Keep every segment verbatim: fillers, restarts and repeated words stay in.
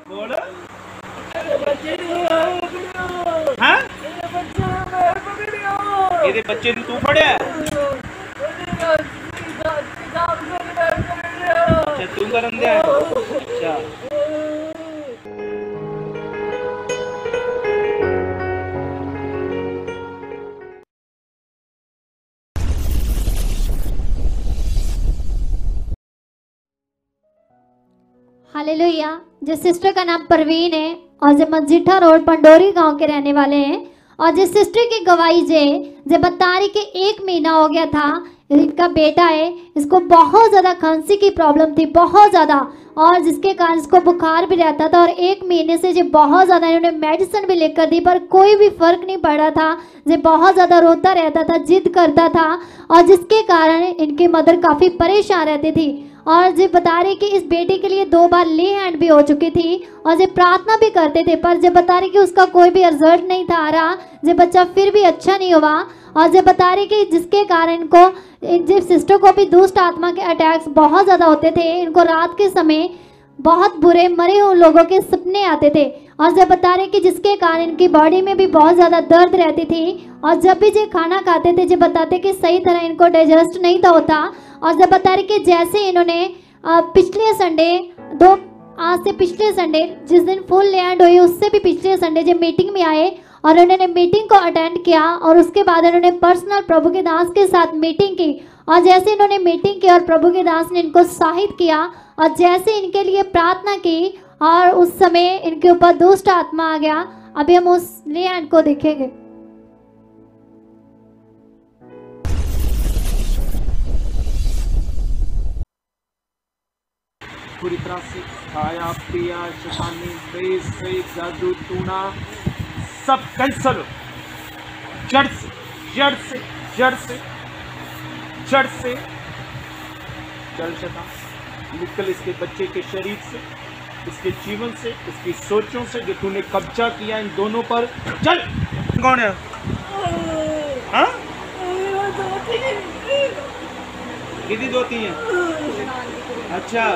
बोल। हाँ? ये बच्चे ने तू फड़िया? अच्छा तू करन दिया? अच्छा हालेलुया। जिस सिस्टर का नाम परवीन है और जो मजीठा रोड पंडोरी गांव के रहने वाले हैं, और जिस सिस्टर की गवाही जे जे बता रही कि एक महीना हो गया था, इनका बेटा है, इसको बहुत ज़्यादा खांसी की प्रॉब्लम थी, बहुत ज़्यादा, और जिसके कारण इसको बुखार भी रहता था, और एक महीने से जो बहुत ज़्यादा इन्होंने मेडिसिन भी लेकर दी पर कोई भी फर्क नहीं पड़ा था। जो बहुत ज़्यादा रोता रहता था, जिद करता था, और जिसके कारण इनकी मदर काफ़ी परेशान रहती थी। और जो बता रहे कि इस बेटे के लिए दो बार ले हैंड भी हो चुकी थी, और जो प्रार्थना भी करते थे, पर जब बता रहे कि उसका कोई भी रिजल्ट नहीं था आ रहा, जो बच्चा फिर भी अच्छा नहीं हुआ। और जब बता रहे कि जिसके कारण इनको, जिस सिस्टर को भी दुष्ट आत्मा के अटैक्स बहुत ज़्यादा होते थे, इनको रात के समय बहुत बुरे मरे हुए लोगों के सपने आते थे। और जब बता रहे कि जिसके कारण इनकी बॉडी में भी बहुत ज़्यादा दर्द रहती थी, और जब भी जो खाना खाते थे जब बताते कि सही तरह इनको डाइजेस्ट नहीं था होता। और जब बता रहे कि जैसे इन्होंने पिछले संडे दो आज से पिछले संडे जिस दिन फुल लैंड हुई, उससे भी पिछले संडे जब मीटिंग में आए और उन्होंने मीटिंग को अटेंड किया, और उसके बाद उन्होंने पर्सनल प्रभु के दास के साथ मीटिंग की। और जैसे इन्होंने मीटिंग की और प्रभु के दास ने इनको उत्साहित किया, और जैसे इनके लिए प्रार्थना की, और उस समय इनके ऊपर दुष्ट आत्मा आ गया। अभी हम उस लैंड को देखेंगे। पूरी तरह से खाया पिया शैतानी बेस से जादू टूना सब कैंसल हो, जड़ से जड़ से जड़ से जड़ से चल शैतान निकल इसके बच्चे के शरीर से, इसके जीवन से, इसकी सोचों से जो तूने कब्जा किया इन दोनों पर। चल। कौन है? हाँ? कितनी दोती हैं? अच्छा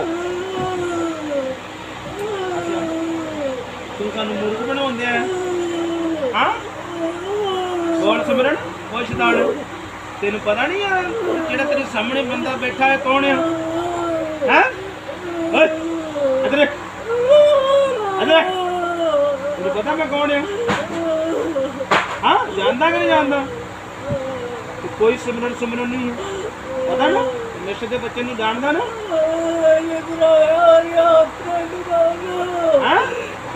तू सानू मूर्ख बनाउंदे है? हाँ? कौन सिमरन? कौन शैतान? तेन पता नहीं है जेड़ा तेरे सामने बंदा बैठा है कौन है? हैं? ओए इधर इधर तेरे पता मैं कौन है? हाँ जानता कि नहीं जानता? तो कोई सिमरन सिमरन नहीं है, पता ना? नशे के बच्चे नहीं जानता ना? हाँ?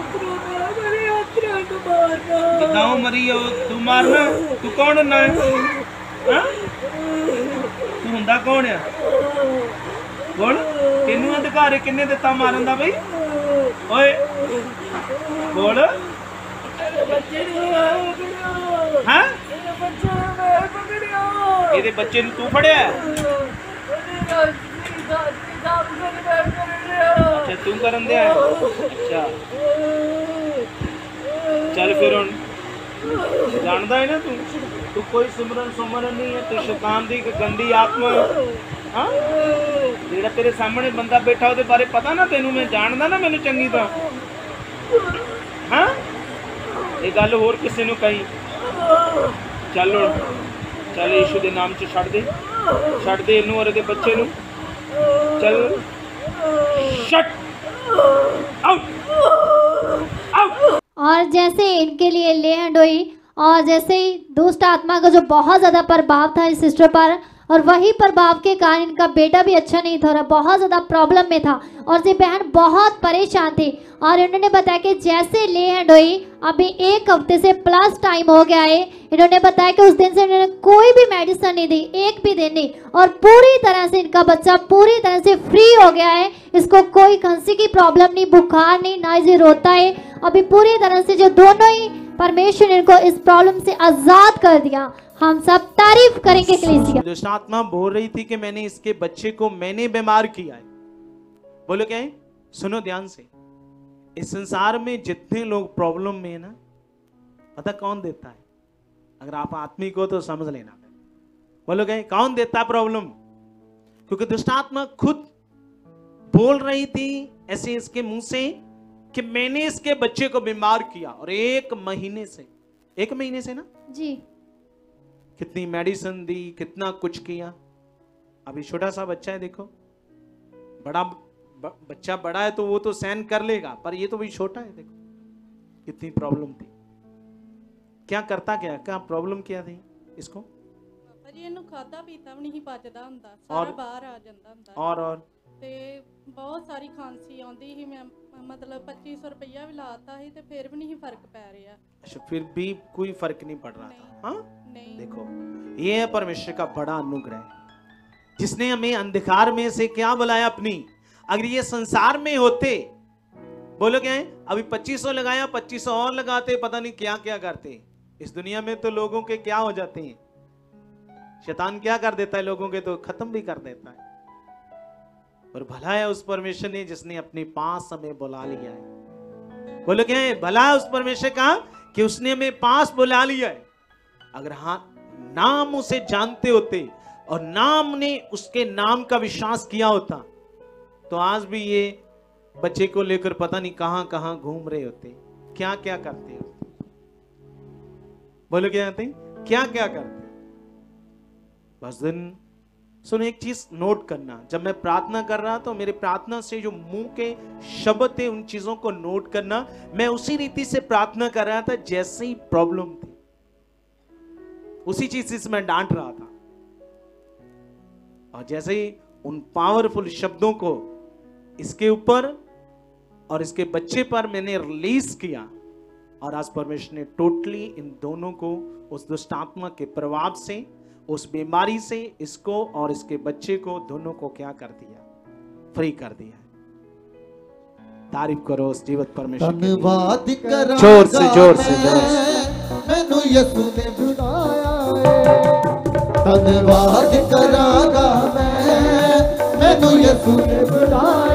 गाँव मरी हो तू मारना, तू कौन होना है? हाँ? तू हुंदा कौन है? कौन? तेनू अधिकार किन्ने दिता मारन दा? भाई ओए बोल। हाँ? ये बच्चे ने तू फड़िया? अच्छा तू करन दिया? अच्छा चल फिर हुण जानदा है ना तू तू कोई सिमरन सुमरन नहीं है, तू शैतान दी गंदी आत्मा। हाँ जेड़ा तेरे सामने बंदा बैठा ਉਹਦੇ बारे पता ना तेनू? मैं जानदा ना मैनू चंगी तरह। हाँ ये गल होर किसी नू कही। चल हुण चल यीशु दे नाम च छड़ दे, छड़ दे इनू और ਇਹਦੇ बच्चे नू। चल शट आउट आउट। और जैसे इनके लिए लैंड हुई, और जैसे ही दुष्ट आत्मा का जो बहुत ज़्यादा प्रभाव था इस सिस्टर पर, और वही प्रभाव के कारण इनका बेटा भी अच्छा नहीं था, बहुत ज़्यादा प्रॉब्लम में था, और ये बहन बहुत परेशान थी। और इन्होंने बताया कि जैसे ले हैंड हुई, अभी एक हफ्ते से प्लस टाइम हो गया है, इन्होंने बताया कि उस दिन से इन्होंने कोई भी मेडिसिन नहीं दी, एक भी दिन नहीं, और पूरी तरह से इनका बच्चा पूरी तरह से फ्री हो गया है। इसको कोई खांसी की प्रॉब्लम नहीं, बुखार नहीं, ना ये रोता है। अभी पूरी तरह से जो दोनों ही परमेश्वर ने इनको इस प्रॉब्लम से आजाद कर दिया। हम सब तारीफ करेंगे कलीसिया। दुष्ट आत्मा बोल रही थी कि मैंने इसके बच्चे को मैंने बीमार किया है। बोलो क्या है? सुनो ध्यान से। इस संसार में जितने लोग प्रॉब्लम में है ना, पता कौन देता है? अगर आप आत्मिक हो तो समझ लेना। बोलो क्या? कौन देता है प्रॉब्लम? क्योंकि दुष्ट आत्मा खुद बोल रही थी ऐसे इसके मुंह से कि मैंने इसके बच्चे को बीमार किया और एक महीने से एक महीने से ना जी कितनी मेडिसिन दी, कितना कुछ किया। अभी छोटा सा बच्चा है, देखो बड़ा ब, बच्चा बड़ा है तो वो तो सहन कर लेगा, पर ये तो भी छोटा है। देखो कितनी प्रॉब्लम थी, क्या करता, क्या क्या प्रॉब्लम क्या थी इसको। ਪਾਪਾ ਜੀ ਇਹਨੂੰ ਖਾਦਾ ਪੀਤਾ ਵੀ ਨਹੀਂ ਪਚਦਾ ਹੁੰਦਾ, ਸਾਰਾ ਬਾਹਰ ਆ ਜਾਂਦਾ ਹੁੰਦਾ और और ਤੇ ਬਹੁਤ ਸਾਰੀ ਖਾਂਸੀ ਆਉਂਦੀ ਸੀ। ਮੈਂ मतलब पच्चीस सौ रुपया भी लाता ही, तो फिर भी नहीं फर्क पै रहा। अच्छा, फिर भी कोई फर्क नहीं पड़ रहा था। हाँ नहीं। देखो ये है परमेश्वर का बड़ा अनुग्रह, जिसने हमें अंधकार में से क्या बुलाया अपनी। अगर ये संसार में होते, बोलो क्या है, अभी पच्चीस सौ लगाया, पच्चीस सौ और लगाते, पता नहीं क्या क्या करते। इस दुनिया में तो लोगों के क्या हो जाते हैं, शैतान क्या कर देता है, लोगों के तो खत्म भी कर देता है। और भला है उस परमेश्वर ने जिसने अपने पास हमें बुला लिया है। बोलो क्या है, भला है उस परमेश्वर का कि उसने हमें पास बुला लिया है। अगर हाँ नाम उसे जानते होते और नाम ने उसके नाम का विश्वास किया होता, तो आज भी ये बच्चे को लेकर पता नहीं कहां कहां घूम रहे होते, क्या क्या करते होते। बोलो क्या कहते, क्या क्या करते। बस दिन सुनो, एक चीज नोट करना, जब मैं प्रार्थना कर रहा तो मेरे प्रार्थना से जो मुंह के शब्द थे उन चीजों को नोट करना। मैं उसी रीति से प्रार्थना कर रहा था जैसे ही प्रॉब्लम थी, उसी चीज से मैं डांट रहा था। और जैसे ही उन पावरफुल शब्दों को इसके ऊपर और इसके बच्चे पर मैंने रिलीज किया, और आज परमेश्वर ने टोटली इन दोनों को उस दुष्ट आत्मा के प्रभाव से, उस बीमारी से, इसको और इसके बच्चे को, दोनों को क्या कर दिया, फ्री कर दिया। तारीफ करो उस जीवित परमेश्वर की। धन्यवाद करा जोर से जोर से जोर से मैनू यसू ने बुलाया है। धन्यवाद करागा मैं, मैनू यसू ने बुलाया